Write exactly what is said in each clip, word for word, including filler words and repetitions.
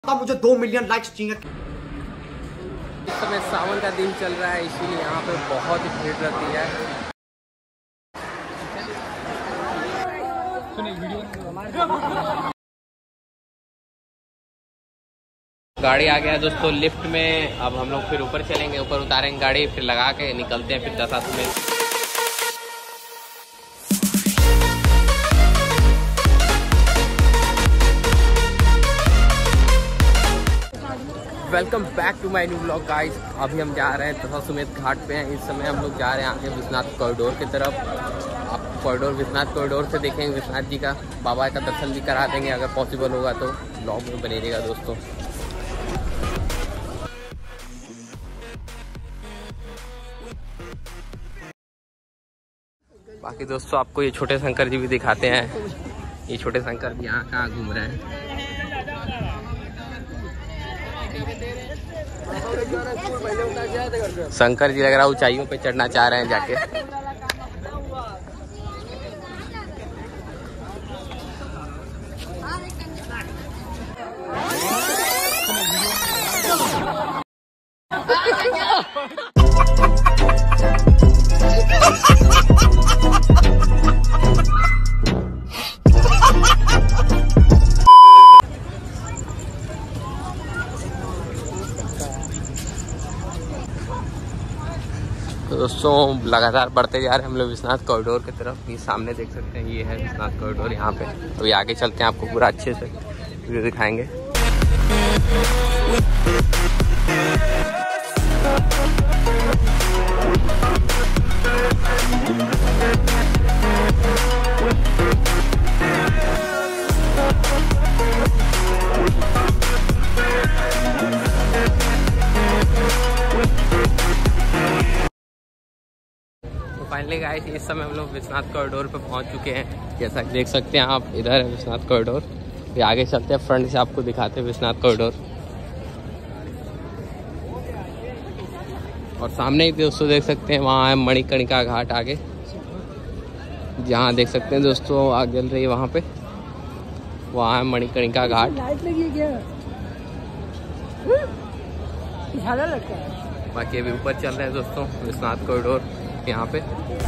मुझे दो million likes चाहिए। इस समय सावन का दिन चल रहा है, इसीलिए यहाँ पे बहुत ही भीड़ रहती है। गाड़ी आ गया दोस्तों लिफ्ट में। अब हम लोग फिर ऊपर चलेंगे, ऊपर उतारेंगे गाड़ी, फिर लगा के निकलते हैं फिर दस आठ में। Welcome back to my new blog guys. अभी हम जा रहे हैं दशाश्वमेध घाट पे हैं। इस समय हम लोग जा रहे हैं आगे विश्वनाथ कॉरिडोर की तरफ। आप कॉरिडोर विश्वनाथ कॉरिडोर से देखेंगे विश्वनाथ जी का, बाबा का दर्शन भी करा देंगे अगर पॉसिबल होगा तो। ब्लॉग में बने रहेगा दोस्तों। बाकी दोस्तों आपको ये छोटे शंकर जी भी दिखाते हैं। ये छोटे शंकर जी यहाँ कहाँ घूम रहे हैं। शंकर जी लग रहा है ऊंचाइयों पे चढ़ना चाह रहे हैं जाके। तो दोस्तों लगातार बढ़ते जा रहे हैं हम लोग विश्वनाथ कॉरिडोर की तरफ। ये सामने देख सकते हैं, ये है विश्वनाथ कॉरिडोर यहाँ पे। अभी आगे चलते हैं, आपको पूरा अच्छे से वीडियो दिखाएंगे। फाइनली गाइस इस समय हम लोग विश्वनाथ कॉरिडोर पे पहुंच चुके हैं। जैसा कि देख सकते हैं आप, इधर है विश्वनाथ कॉरिडोर। फिर आगे चलते हैं, फ्रंट से आपको दिखाते हैं विश्वनाथ कॉरिडोर। और सामने ही दोस्तों देख सकते हैं, वहाँ है मणिकर्णिका घाट आगे, जहाँ देख सकते हैं दोस्तों आग जल रही है वहाँ पे। वहाँ है मणिकर्णिका घाट। बाकी अभी ऊपर चल रहे हैं दोस्तों विश्वनाथ कॉरिडोर यहाँ पे।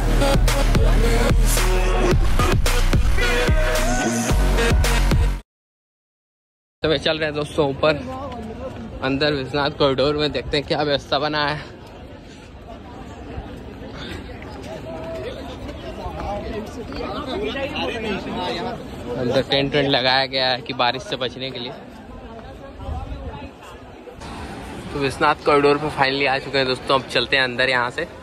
तो चल रहे हैं दोस्तों ऊपर अंदर विश्वनाथ कॉरिडोर में, देखते हैं क्या व्यवस्था बना है। अंदर टेंट वेंट लगाया गया है कि बारिश से बचने के लिए। तो विश्वनाथ कॉरिडोर पे फाइनली आ चुके हैं दोस्तों। अब चलते हैं अंदर यहाँ से।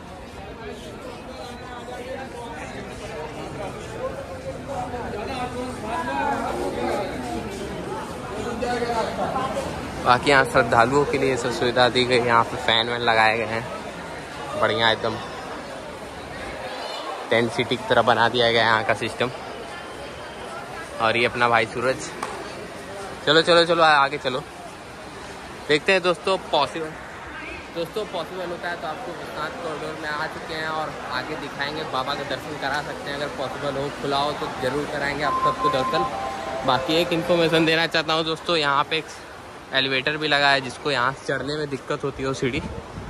बाकी यहाँ श्रद्धालुओं के लिए सब सुविधा दी गई। यहाँ पे फैन वैन लगाए गए हैं, बढ़िया एकदम टेंट सिटी की तरह बना दिया गया है यहाँ का सिस्टम। और ये अपना भाई सूरज। चलो चलो चलो आगे चलो, देखते हैं दोस्तों पॉसिबल दोस्तों पॉसिबल होता है तो आपको विश्वनाथ कॉरिडोर में आ चुके हैं और आगे दिखाएंगे। बाबा का दर्शन करा सकते हैं, अगर पॉसिबल हो खुला हो तो ज़रूर कराएंगे आप सबको दर्शन। बाकी एक इन्फॉर्मेशन देना चाहता हूँ दोस्तों, यहाँ पे एक एलिवेटर भी लगा है, जिसको यहाँ से चढ़ने में दिक्कत होती है वो सीढ़ी,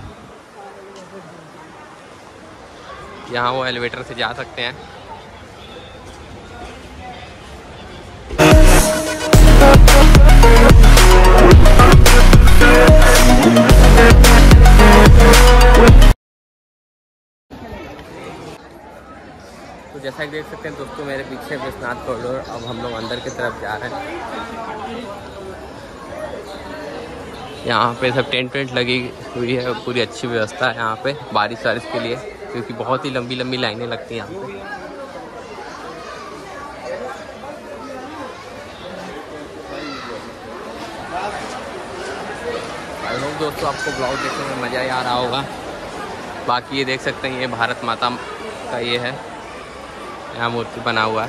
यहाँ वो एलिवेटर से जा सकते हैं। तो जैसा कि देख सकते हैं दोस्तों मेरे पीछे विश्वनाथ कॉरिडोर। अब हम लोग अंदर की तरफ जा रहे हैं। यहाँ पे सब टेंट वेंट लगी हुई है, पूरी अच्छी व्यवस्था है यहाँ पे बारिश वारिश के लिए, क्योंकि बहुत ही लंबी लंबी लाइनें लगती हैं यहाँ पे। आई होप दोस्तों आपको ब्लॉग देखने में मज़ा ही आ रहा होगा। बाकी ये देख सकते हैं, ये भारत माता का ये है, यहाँ मूर्ति बना हुआ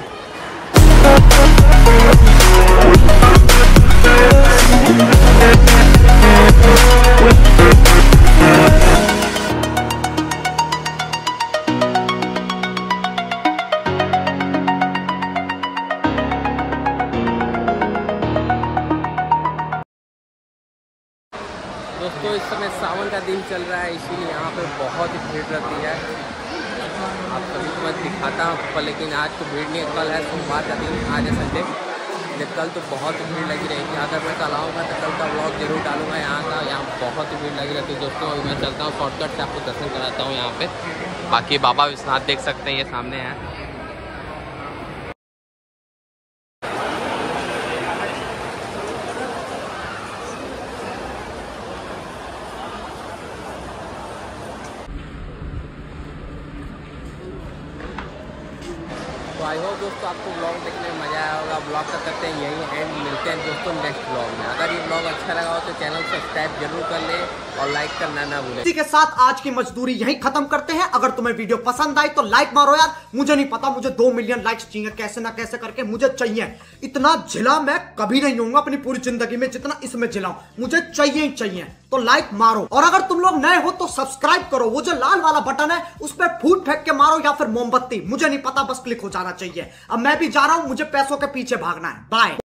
है। दोस्तों इस समय सावन का दिन चल रहा है, इसीलिए यहाँ पे बहुत ही भीड़ रहती है। आप कभी तो मैं दिखाता हूँ पर लेकिन आज तो भीड़ नहीं है। कल है सोमवार का दिन, आज है संडे, लेकिन कल तो बहुत ही भीड़ लगी रहेगी। अगर मैं कल आऊँगा तो कल का व्लॉग जरूर डालूंगा यहाँ का। यहाँ बहुत ही भीड़ लगी रहती है दोस्तों। अभी मैं चलता हूँ शॉर्टकट से, आपको दर्शन कराता हूँ यहाँ पे। बाकी बाबा विश्वनाथ देख सकते हैं, ये सामने है। तो आई होप दोस्तों आपको ब्लॉग देखने में मज़ा आया होगा। ब्लॉग का करते हैं यही एंड, मिलते हैं दोस्तों नेक्स्ट ब्लॉग में। अगर ये ब्लॉग अच्छा लगा हो तो चैनल सब्सक्राइब जरूर कर ले और लाइक करना ना भूलें। इसी के साथ आज की मजदूरी यही खत्म करते हैं। अगर तुम्हें वीडियो पसंद आई तो लाइक मारो यार। मुझे नहीं पता, मुझे दो मिलियन लाइक्स चाहिए, कैसे ना कैसे करके मुझे चाहिए। इतना झिला मैं कभी नहीं होऊंगा अपनी पूरी जिंदगी में जितना इसमें झिलाऊं, मुझे चाहिए ही चाहिए। तो लाइक मारो, और अगर तुम लोग नए हो तो सब्सक्राइब करो। वो जो लाल वाला बटन है उस पर फूट फेंक के मारो या फिर मोमबत्ती, मुझे नहीं पता, बस क्लिक हो जाना चाहिए। अब मैं भी जा रहा हूं, मुझे पैसों के पीछे भागना है। बाय।